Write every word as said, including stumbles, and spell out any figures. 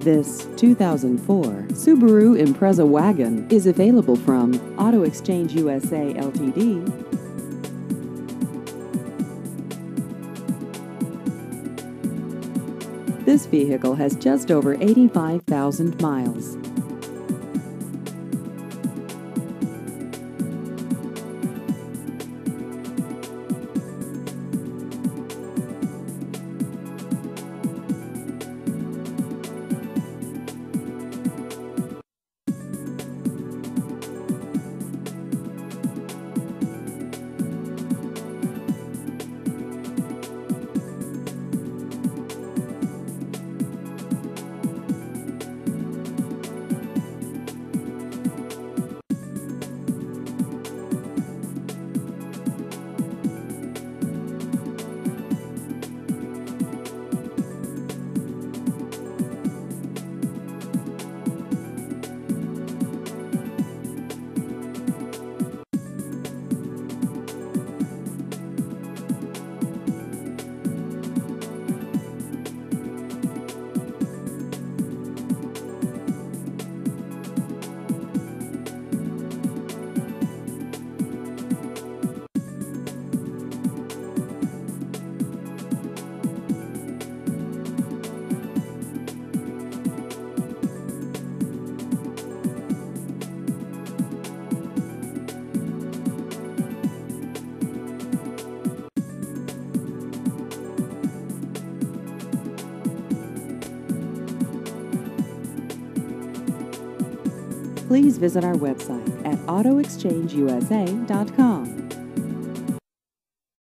This two thousand four Subaru Impreza wagon is available from Auto Exchange U S A L T D. This vehicle has just over eighty-five thousand miles. Please visit our website at auto exchange U S A dot com.